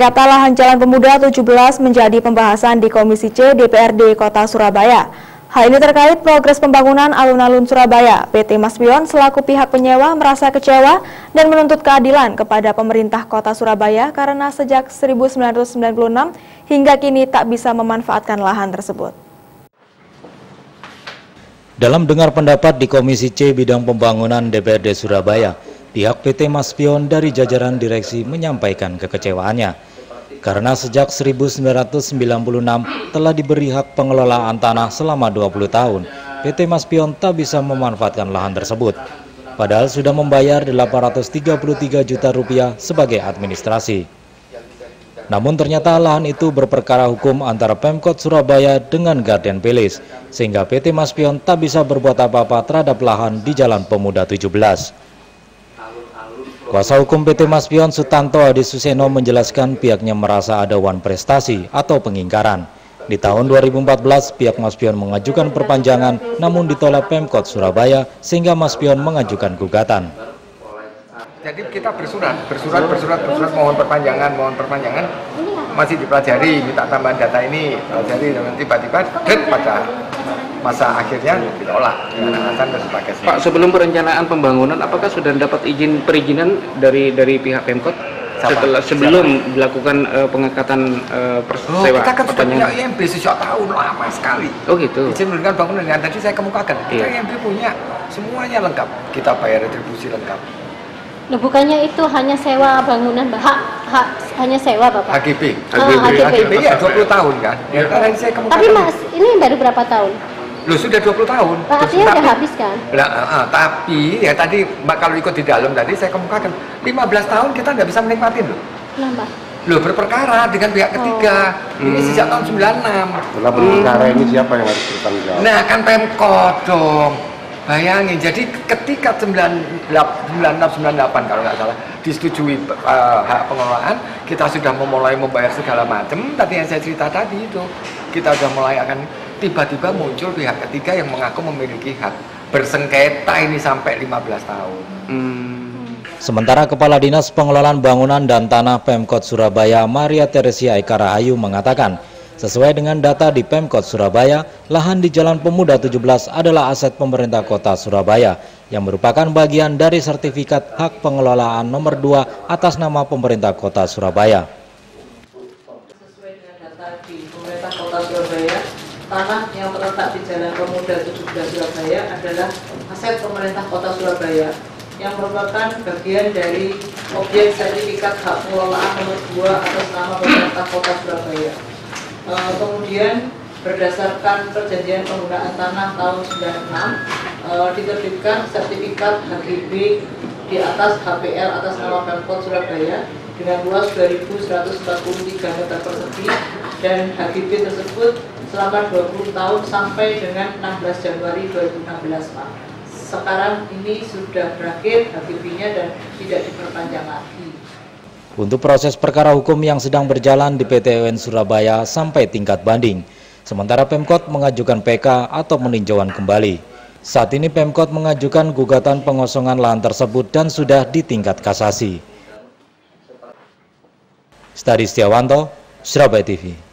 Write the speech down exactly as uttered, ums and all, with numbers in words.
Sengketa lahan Jalan Pemuda tujuh belas menjadi pembahasan di Komisi C D P R D Kota Surabaya. Hal ini terkait progres pembangunan alun-alun Surabaya. P T Maspion selaku pihak penyewa merasa kecewa dan menuntut keadilan kepada pemerintah Kota Surabaya karena sejak seribu sembilan ratus sembilan puluh enam hingga kini tak bisa memanfaatkan lahan tersebut. Dalam dengar pendapat di Komisi C bidang pembangunan D P R D Surabaya, pihak P T Maspion dari jajaran direksi menyampaikan kekecewaannya karena sejak seribu sembilan ratus sembilan puluh enam telah diberi hak pengelolaan tanah selama dua puluh tahun. P T Maspion tak bisa memanfaatkan lahan tersebut, padahal sudah membayar delapan ratus tiga puluh tiga juta rupiah sebagai administrasi. Namun ternyata lahan itu berperkara hukum antara Pemkot Surabaya dengan Garden Palace, sehingga P T Maspion tak bisa berbuat apa-apa terhadap lahan di Jalan Pemuda tujuh belas. Kuasa hukum P T Maspion Sutanto Adi Suseno menjelaskan pihaknya merasa ada wan prestasi atau pengingkaran. Di tahun dua ribu empat belas pihak Maspion mengajukan perpanjangan namun ditolak Pemkot Surabaya sehingga Maspion mengajukan gugatan. Jadi kita bersurat, bersurat, bersurat, bersurat mohon perpanjangan, mohon perpanjangan masih dipelajari, minta tambahan data ini, pelajari dan tiba-tiba dead pada masa akhirnya ditolak dengan alasan dan sebagainya. Pak, sebelum perencanaan pembangunan, apakah sudah dapat izin perizinan dari dari pihak Pemkot? Setelah sebelum Siapa? dilakukan uh, pengangkatan uh, persewa? Oh, kita kan sudah punya I M B sejak tahun lama sekali. Oh gitu. Izin mendirikan bangunan yang tadi saya kemukakan. Kita iya. I M B punya semuanya lengkap. Kita bayar retribusi lengkap. Loh, bukannya itu hanya sewa bangunan, hak hak hanya sewa Bapak? H G B. H G B, H G B ya dua puluh tahun kan. Ya, ya. Saya kemukakan. Tapi Mas, ini baru berapa tahun? Loh sudah dua puluh tahun. Pak, artinya udah habis kan? Lah, uh, tapi ya tadi Mbak kalau ikut di dalam tadi saya kemukakan lima belas tahun kita nggak bisa menikmatin loh. Kenapa? Loh berperkara dengan pihak ketiga. Oh. Ini hmm. sejak tahun sembilan puluh enam. Setelah berperkara hmm. ini siapa yang harus bertanggung jawab? Nah kan Pemkot dong. Bayangin, jadi ketika sembilan puluh enam sembilan puluh delapan kalau nggak salah disetujui uh, hak pengelolaan, kita sudah memulai membayar segala macam. Tadi yang saya cerita tadi itu, kita sudah mulai akan tiba-tiba muncul pihak ketiga yang mengaku memiliki hak bersengketa ini sampai lima belas tahun. Hmm. Sementara Kepala Dinas Pengelolaan Bangunan dan Tanah Pemkot Surabaya Maria Teresia Eka Rahayu mengatakan, sesuai dengan data di Pemkot Surabaya, lahan di Jalan Pemuda tujuh belas adalah aset pemerintah Kota Surabaya yang merupakan bagian dari sertifikat hak pengelolaan nomor dua atas nama pemerintah Kota Surabaya. Sesuai dengan data di pemerintah Kota Surabaya, tanah yang terletak di Jalan Pemuda tujuh belas Surabaya adalah aset pemerintah Kota Surabaya yang merupakan bagian dari objek sertifikat hak pengelolaan nomor dua atas nama pemerintah Kota Surabaya. Uh, kemudian berdasarkan perjanjian penggunaan tanah tahun sembilan puluh enam uh, diterbitkan sertifikat H G B di atas H P L atas nama Pemkot Surabaya dengan luas dua ribu seratus empat puluh tiga meter persegi dan H G B tersebut selama dua puluh tahun sampai dengan enam belas Januari dua ribu enam belas Pak. Sekarang ini sudah berakhir H G B-nya dan tidak diperpanjang lagi. Untuk proses perkara hukum yang sedang berjalan di P T U N Surabaya sampai tingkat banding. Sementara Pemkot mengajukan P K atau peninjauan kembali. Saat ini Pemkot mengajukan gugatan pengosongan lahan tersebut dan sudah di tingkat kasasi. Stadi Setiawanto, Surabaya T V.